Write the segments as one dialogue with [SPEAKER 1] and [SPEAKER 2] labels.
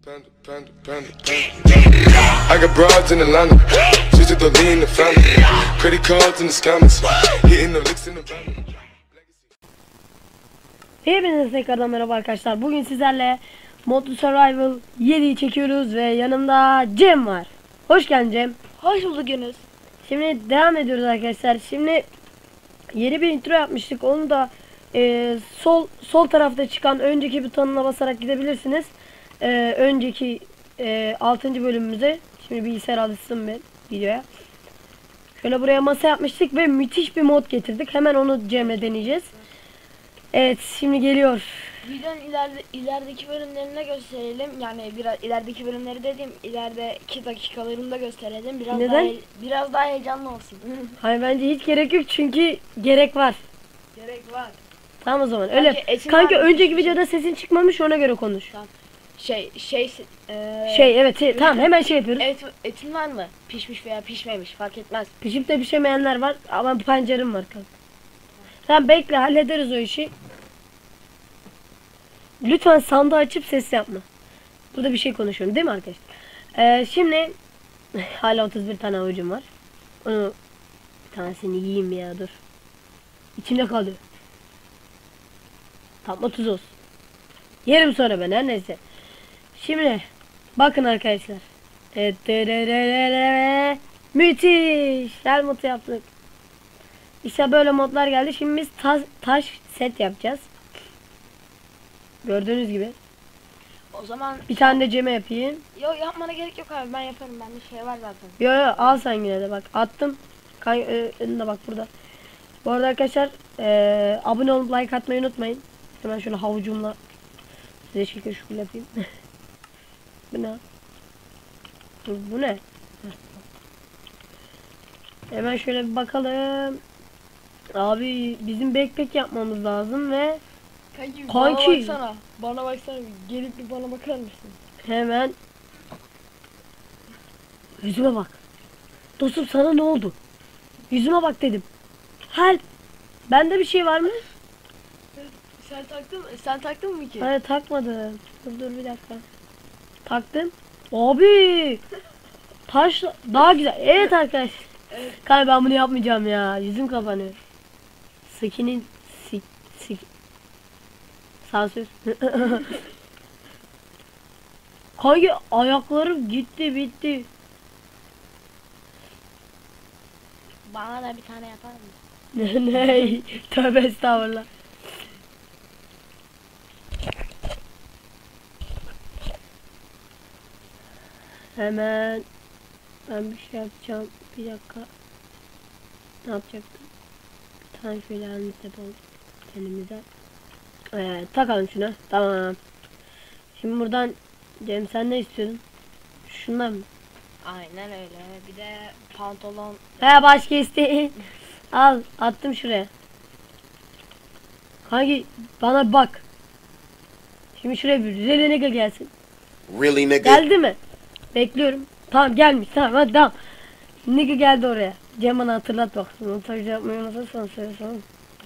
[SPEAKER 1] I got broads in Atlanta, just to the lean the family, credit cards in the scammers, hitting the licks in the van.
[SPEAKER 2] Hepinize tekrardan merhaba arkadaşlar. Bugün sizlerle Modlu Survival 7'yi çekiyoruz ve yanımda Cem var. Hoş geldin Cem.
[SPEAKER 3] Hoş bulduk Yunus.
[SPEAKER 2] Şimdi devam ediyoruz arkadaşlar. Şimdi yeni bir intro yapmıştık. Onu da sol tarafta çıkan önceki butonuna basarak gidebilirsiniz. Önceki 6. bölümümüze. Şimdi bilgisayar alışsın bir videoya. Şöyle buraya masa yapmıştık ve müthiş bir mod getirdik. Hemen onu Cem'le deneyeceğiz. Evet, şimdi geliyor.
[SPEAKER 3] Videonun ilerideki bölümlerini gösterelim. Yani biraz ilerideki bölümleri dediğim ilerideki dakikalarını da gösterelim.
[SPEAKER 2] Neden?
[SPEAKER 3] Biraz daha heyecanlı olsun.
[SPEAKER 2] Hayır, bence hiç gerek yok çünkü gerek var.
[SPEAKER 3] Gerek var.
[SPEAKER 2] Tamam o zaman. Öyle.
[SPEAKER 3] Etin
[SPEAKER 2] Kanka
[SPEAKER 3] var mı?
[SPEAKER 2] önceki videoda sesin çıkmamış, ona göre konuş.
[SPEAKER 3] Tamam.
[SPEAKER 2] Evet, tamam hemen şey yapıyoruz.
[SPEAKER 3] Etin var mı? Pişmiş veya pişmemiş fark etmez.
[SPEAKER 2] Pişip de pişemeyenler var ama pancarım var kanka. Tamam bekle, hallederiz o işi. Lütfen sandığı açıp ses yapma. Burada bir şey konuşuyorum değil mi arkadaşlar? Şimdi hala 31 tane avucum var. Onu bir tanesini yiyeyim ya, dur. İçimde kalıyor. Tam 30 olsun. Yerim sonra ben, her neyse. Şimdi bakın arkadaşlar. Müthiş. Her modu yaptık. İşte böyle modlar geldi. Şimdi biz taş set yapacağız. Gördüğünüz gibi.
[SPEAKER 3] O zaman
[SPEAKER 2] Bir tane de Cem'e yapayım.
[SPEAKER 3] yok, yapmana gerek yok abi, ben yaparım, bende şey var zaten.
[SPEAKER 2] Yo al sen yine de, bak attım. Önünde bak burada. Bu arada arkadaşlar abone olup like atmayı unutmayın. Hemen şöyle havucumla size şekil yapayım. Bu ne? Bu ne? Hemen şöyle bir bakalım. Abi bizim backpack yapmamız lazım ve
[SPEAKER 3] Kanki. Bana baksana. Gelip bir bana bakar mısın?
[SPEAKER 2] hemen yüzüme bak. Dostum, sana ne oldu? Yüzüme bak dedim. Help. Bende bir şey var mı?
[SPEAKER 3] Sen taktın mı ki?
[SPEAKER 2] Hayır, takmadım. Dur bir dakika. Taktım. Abi. Taş daha güzel. Evet arkadaşlar.
[SPEAKER 3] Evet.
[SPEAKER 2] Kanka ben bunu yapmayacağım ya. Yüzüm kapanıyor. Skin. Sansür. Kanka ayaklarım gitti bitti.
[SPEAKER 3] Bana da bir tane yapar mısın?
[SPEAKER 2] Ne? Tövbe estağfurullah. Hemen ben bir şey yapacağım. Bir dakika. Ne yapacaktım? Bir tane şöyle elimize yapalım. Elimize. Takalım şuna. Tamam. Şimdi buradan Cem, sen ne istiyorsun? Şundan mı?
[SPEAKER 3] Aynen öyle. Bir de pantolon.
[SPEAKER 2] Başka isteğin. Al, attım şuraya. Hangi bana bak. Şimdi şuraya bir Nigga gelsin.
[SPEAKER 1] Really nigga?
[SPEAKER 2] Geldi mi? Bekliyorum. Tamam, gelmiş. Tamam hadi tamam. Nigga geldi oraya. Cem bana hatırlat bak. Montaj yapmayı unutursan söylesene.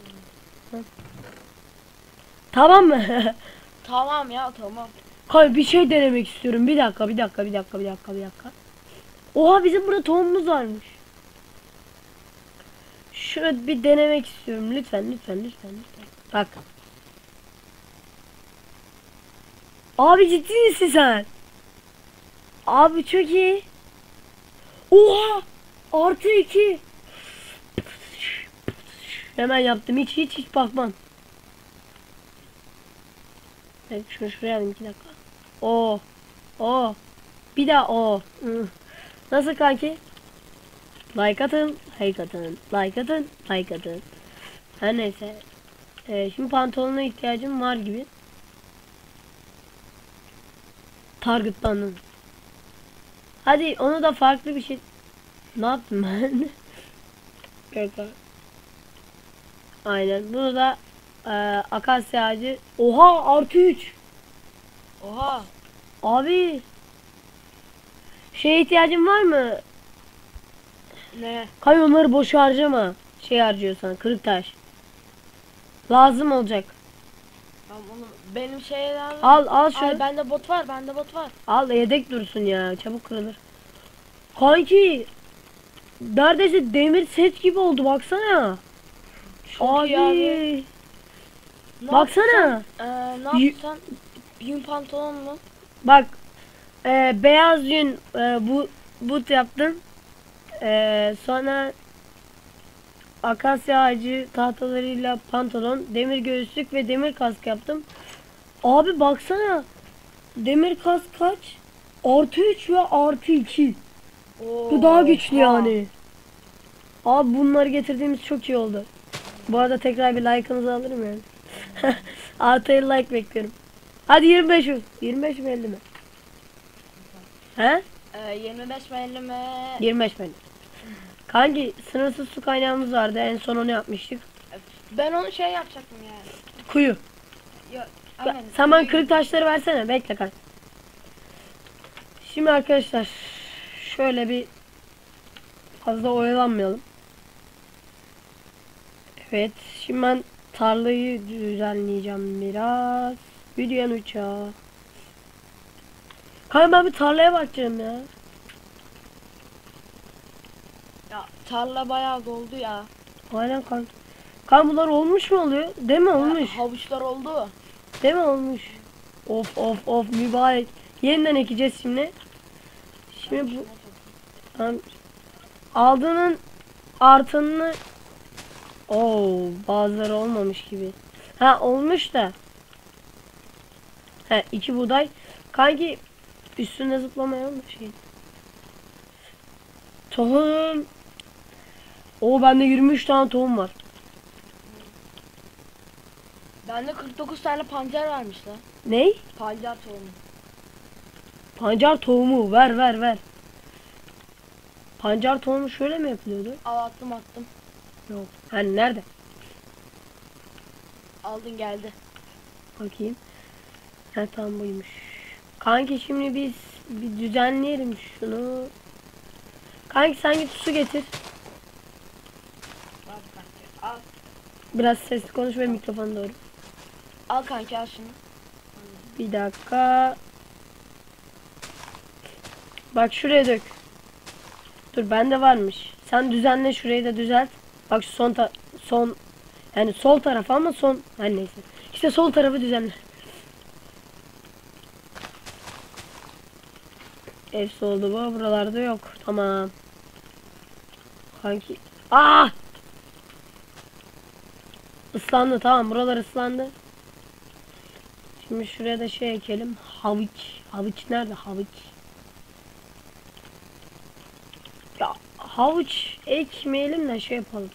[SPEAKER 2] Tamam mı?
[SPEAKER 3] Tamam ya, tamam.
[SPEAKER 2] Hayır, bir şey denemek istiyorum. Bir dakika. Oha, bizim burada tohumumuz varmış. Şunu bir denemek istiyorum. Lütfen. Bak. Abi ciddi misin sen? Abi çok iyi. Oha! +2. Hemen yaptım. Hiç bakmam. Evet, şunu şuraya alayım 2 dakika. Bir daha Nasıl kanki? Like atın. Her neyse. Şimdi pantolona ihtiyacım var gibi. Targetlandım. Hadi onu da farklı bir şey. Ne yaptım ben? Aynen. Bunu da akasya ağacı. Oha, +3.
[SPEAKER 3] Oha.
[SPEAKER 2] Abi. Şeye ihtiyacın var mı?
[SPEAKER 3] Ne?
[SPEAKER 2] Kamyonları boş harcama. Şey harcıyorsan, kırık taş. Lazım olacak.
[SPEAKER 3] Tamam onu benim şeyler.
[SPEAKER 2] Al şunu.
[SPEAKER 3] Ay bende bot var, bende bot var.
[SPEAKER 2] Al yedek dursun ya. Çabuk kırılır. Kanki. Neredeyse demir set gibi oldu baksana.
[SPEAKER 3] Çok iyi abi. Ne
[SPEAKER 2] Baksana.
[SPEAKER 3] Ne yapsan? Yün pantolon mu?
[SPEAKER 2] Bak. Beyaz yün bu boot yaptım. Sonra akasya ağacı tahtalarıyla pantolon, demir göğüslük ve demir kask yaptım. Abi baksana. Demir kask kaç? +3 ve +2. Bu daha güçlü yani. Abi bunları getirdiğimiz çok iyi oldu. Bu arada tekrar bir like'ınızı alırım yani. Artı 50 like bekliyorum. Hadi 25 mi? 25 mi 50 mi? He?
[SPEAKER 3] 25 mi 50 mi?
[SPEAKER 2] 25 mi? Kanki sınırsız su kaynağımız vardı. En son onu yapmıştık.
[SPEAKER 3] Ben onu şey yapacaktım yani.
[SPEAKER 2] Kuyu.
[SPEAKER 3] Ya, aynen.
[SPEAKER 2] Sen bana kırık taşları versene. Bekle kanka. Şimdi arkadaşlar şöyle bir fazla oyalanmayalım. Evet. Şimdi ben tarlayı düzenleyeceğim biraz. Yürüyen uçağı. Kanka ben bir tarlaya bakacağım ya.
[SPEAKER 3] Ya tarla bayağı doldu ya.
[SPEAKER 2] Aynen kanka. Kanka bunlar olmuş mu oluyor? Değil mi olmuş?
[SPEAKER 3] Havuçlar oldu.
[SPEAKER 2] Değil mi olmuş? Of mübarek. Yeniden ekeceğiz şimdi. Şimdi bu aldığının artanını bazıları olmamış gibi. Ha olmuş da. He 2 buğday. Kanki üstüne zıplamaya mı şey? Tohum. Bende 23 tane tohum var.
[SPEAKER 3] Bende 49 tane pancar varmış lan.
[SPEAKER 2] Ney?
[SPEAKER 3] Pancar tohumu.
[SPEAKER 2] Pancar tohumu ver. Pancar tohumu şöyle mi yapılıyordu?
[SPEAKER 3] Al attım.
[SPEAKER 2] Yok. Hani nerede?
[SPEAKER 3] Aldın geldi.
[SPEAKER 2] Bakayım. Ha tamam buymuş. Kanki şimdi biz bir düzenleyelim şunu. Kanki sen git su getir.
[SPEAKER 3] Al kanki al.
[SPEAKER 2] Biraz sesli konuş ve mikrofona doğru.
[SPEAKER 3] Al kanki al şunu.
[SPEAKER 2] Bir dakika. Bak şuraya dök. Dur bende varmış. Sen düzenle şurayı da düzelt. Bak şu son yani sol taraf ama son her neyse. İşte sol tarafı düzenle. Hepsi oldu bu. Buralarda yok. Tamam. Kanki. Islandı tamam. Buralar ıslandı. Şimdi şuraya da şey ekelim. Havuç. Havuç nerede? Havuç. Ya havuç ekmeyelim de şey yapalım.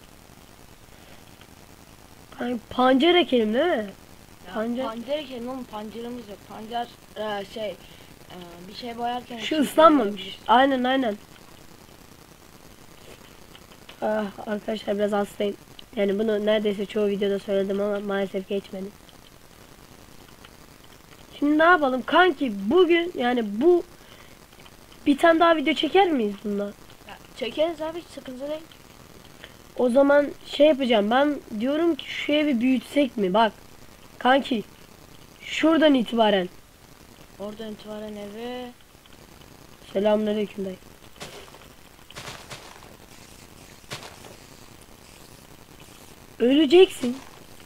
[SPEAKER 2] Yani pancar ekelim değil mi?
[SPEAKER 3] Pancar ekelim oğlum, pancarımız yok. Pancar bir şey boyarken
[SPEAKER 2] Şu ıslanmamış. Aynen. Arkadaşlar biraz hastayım. Yani bunu neredeyse çoğu videoda söyledim ama maalesef geçmedi. Şimdi ne yapalım kanki bugün yani bu bir tane daha video çeker miyiz bundan?
[SPEAKER 3] Ya, çekeriz abi, hiç sıkıntı değil.
[SPEAKER 2] O zaman şey yapacağım, ben diyorum ki şu evi büyütsek mi? Bak kanki şuradan itibaren.
[SPEAKER 3] Oradan itibaren evi.
[SPEAKER 2] Selamünaleyküm dayı. Öleceksin.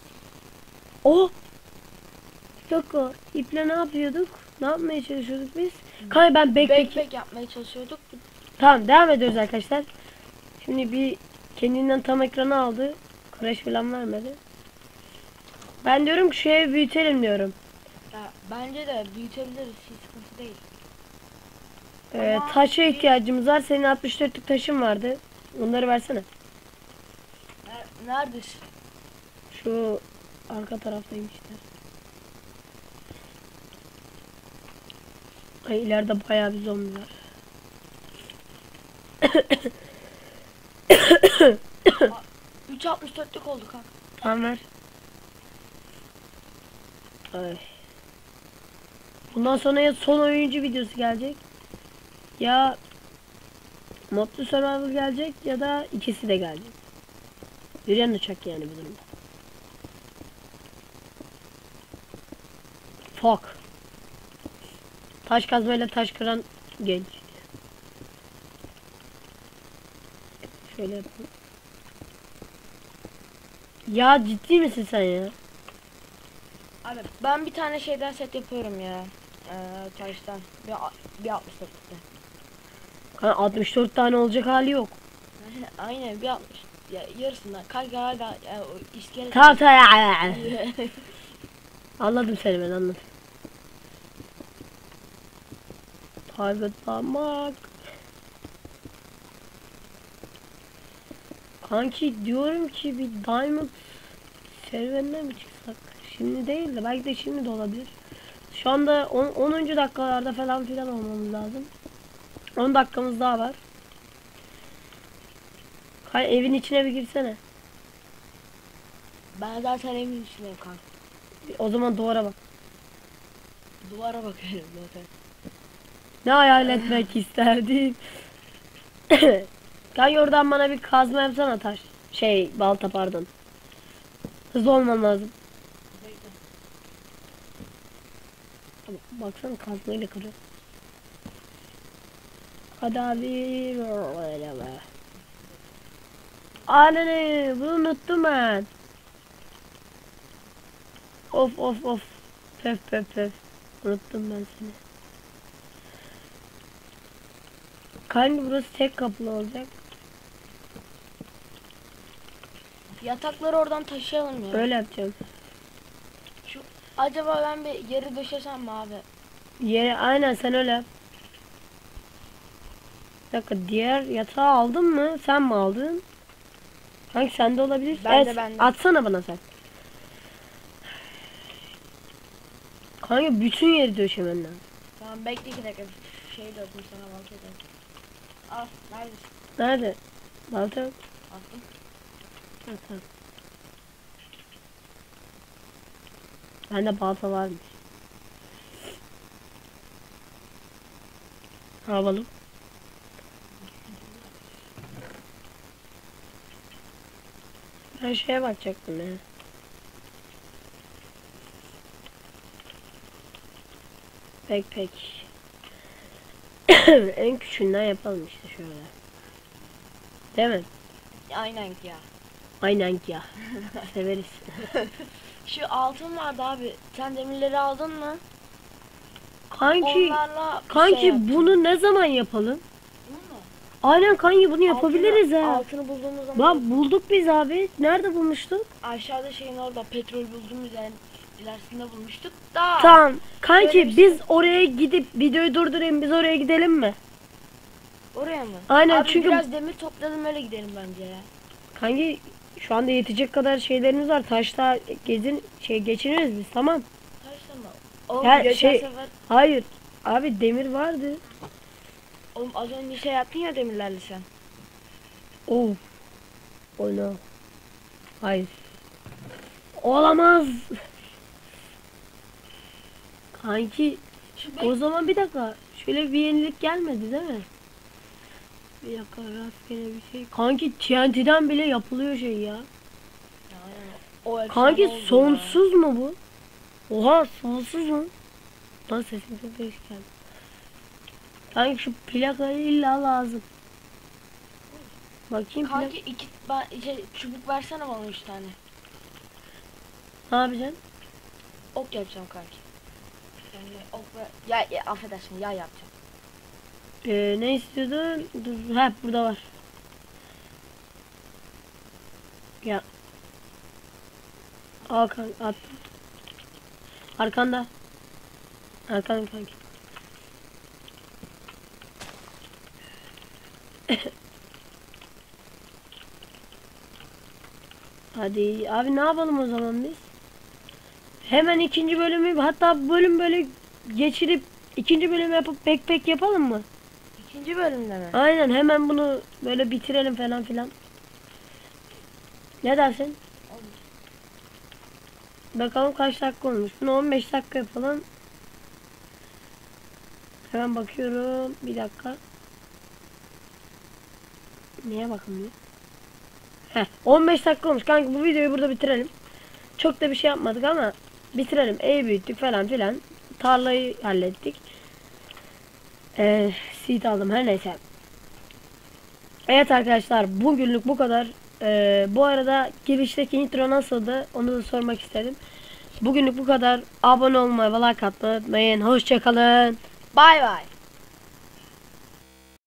[SPEAKER 2] Bir dakika, iple ne yapıyorduk? Ne yapmaya çalışıyorduk biz? Kanka ben
[SPEAKER 3] Backpack yapmaya çalışıyorduk.
[SPEAKER 2] Tamam devam ediyoruz arkadaşlar. Şimdi bir kendinden tam ekranı aldı. Crash falan vermedi. Ben diyorum ki şu evi büyütelim diyorum.
[SPEAKER 3] Ya, bence de büyütebiliriz, hiç sıkıntı değil.
[SPEAKER 2] Taşa ihtiyacımız var. Senin 64'lük taşın vardı. Onları versene.
[SPEAKER 3] Neredesin?
[SPEAKER 2] Şu arka taraftayım işte. Ay ileride bayağı bir zombi var.
[SPEAKER 3] 3.64'lük oldu kanka.
[SPEAKER 2] Tamam ver. Ay. Bundan sonra ya son oyuncu videosu gelecek. Ya Modlu Survival gelecek ya da ikisi de gelecek. Yürüyen uçak yani bu durumda. Fuck. Taş kazmayla taş kıran genç. Şöyle yapalım. Ya ciddi misin sen ya?
[SPEAKER 3] Abi ben bir tane şeyden set yapıyorum ya. Taştan. Bir 64'te.
[SPEAKER 2] 64 tane olacak hali yok.
[SPEAKER 3] Aynen bir 60. Ya yarısından. Kanka hala o iskelet.
[SPEAKER 2] Ta. Anladım seni, ben anladım. Targetlamak. Kanki diyorum ki bir diamond serüvenine mi çıksak? Şimdi değil de belki de şimdi de olabilir. Şu anda 10. dakikalarda falan filan olmamız lazım. 10 dakikamız daha var. Evin içine bir girsene.
[SPEAKER 3] Ben zaten evin içindeyim kanka.
[SPEAKER 2] O zaman duvara bak.
[SPEAKER 3] Duvara bakıyorum zaten.
[SPEAKER 2] Ne hayal etmek isterdim. Kanka oradan bana bir kazma yapsana taş. Balta pardon. Hızlı olman lazım. Baksana kazmayla kırıyor. Hadi abi. Öyle be. Anne bunu unuttum ben. Of. Pef. Unuttum ben seni. Kanka burası tek kapılı olacak.
[SPEAKER 3] Yatakları oradan taşıyalım ya.
[SPEAKER 2] Öyle yapacağım.
[SPEAKER 3] Acaba ben bir yeri döşesem mi abi?
[SPEAKER 2] Yere aynen sen öyle yap. Bir dakika, diğer yatağı aldın mı? Sen mi aldın? Kanka sende olabilir.
[SPEAKER 3] Bende.
[SPEAKER 2] Atsana bana sen. Kanka bütün yeri döşemen lazım.
[SPEAKER 3] Tamam bekle 2 dakika. Şey döktüm sana balta döktüm. Al neredesin?
[SPEAKER 2] Nerede? Balta yok.
[SPEAKER 3] Attım.
[SPEAKER 2] Ha, tamam. Bende balta varmış. Ne yapalım? Ben şeye bakacaktım ya. Pek. En küçüğünden yapalım işte şöyle. Değil mi?
[SPEAKER 3] Aynen ya.
[SPEAKER 2] Aynen ki ya. Severiz.
[SPEAKER 3] Şu altın vardı abi. Sen demirleri aldın mı?
[SPEAKER 2] Kanki
[SPEAKER 3] Onlarla bir
[SPEAKER 2] kanki
[SPEAKER 3] şey yapacağım.
[SPEAKER 2] bunu ne zaman yapalım?
[SPEAKER 3] Bunu mu?
[SPEAKER 2] Aynen kanki bunu yapabiliriz ha.
[SPEAKER 3] Altını bulduğumuz zaman
[SPEAKER 2] Bak bulduk biz abi. Nerede bulmuştuk?
[SPEAKER 3] aşağıda şeyin orada petrol bulduğumuz yerin ilerisinde bulmuştuk da.
[SPEAKER 2] Tamam. Kanki
[SPEAKER 3] şöyle bir
[SPEAKER 2] biz oraya gidip videoyu durdurayım. Biz oraya gidelim mi?
[SPEAKER 3] Oraya mı?
[SPEAKER 2] Aynen,
[SPEAKER 3] abi
[SPEAKER 2] çünkü
[SPEAKER 3] biraz demir topladım öyle gidelim bence ya.
[SPEAKER 2] Kanki şu anda yetecek kadar şeylerimiz var. Taşta geçiniriz biz, tamam.
[SPEAKER 3] Taşla mı? Oğlum
[SPEAKER 2] Ya
[SPEAKER 3] geçen
[SPEAKER 2] şey-
[SPEAKER 3] sefer
[SPEAKER 2] Hayır. Abi demir vardı.
[SPEAKER 3] oğlum az önce şey yaptın ya demirlerle sen.
[SPEAKER 2] Oh. Oh no. Hayır. Olamaz. Kanki o zaman bir dakika. Şöyle bir yenilik gelmedi değil mi? Bir dakika, rastgele bir şey. Kanki TNT'den bile yapılıyor şey ya.
[SPEAKER 3] O efsane
[SPEAKER 2] Kanki
[SPEAKER 3] oldu
[SPEAKER 2] sonsuz mu bu? Oha, sonsuz mu? Lan sesim çok değişik geldi. Kanki şu plakayı illa lazım.
[SPEAKER 3] ya.
[SPEAKER 2] Bakayım
[SPEAKER 3] Kanki çubuk versene bana 3 tane.
[SPEAKER 2] ne yapacaksın?
[SPEAKER 3] Ok yapacağım kanki. Yani ok ve ya affedersin ya yapacağım.
[SPEAKER 2] Ne istiyordun? Dur, burada var. Ya. Al kanka, attım. Arkanda. Arkanda kanki. Hadi abi, ne yapalım o zaman biz? Hemen ikinci bölümü, hatta bu bölüm böyle geçirip ikinci bölümü yapıp pek yapalım mı?
[SPEAKER 3] İkinci bölümde mi?
[SPEAKER 2] Aynen, hemen bunu böyle bitirelim falan filan. Ne dersin? Bakalım kaç dakika olmuş. Bunu 15 dakika yapalım. Hemen bakıyorum. Bir dakika. Niye bakılmıyor? 15 dakika olmuş. Kanka bu videoyu burada bitirelim. Çok da bir şey yapmadık ama bitirelim. Evi büyüttük falan filan. Tarlayı hallettik. Seed aldım her neyse. Evet arkadaşlar bugünlük bu kadar. Bu arada girişteki intro nasıldı onu da sormak istedim. Bugünlük bu kadar. Abone olmayı ve like atmayı unutmayın. Hoşçakalın.
[SPEAKER 3] Bay bay.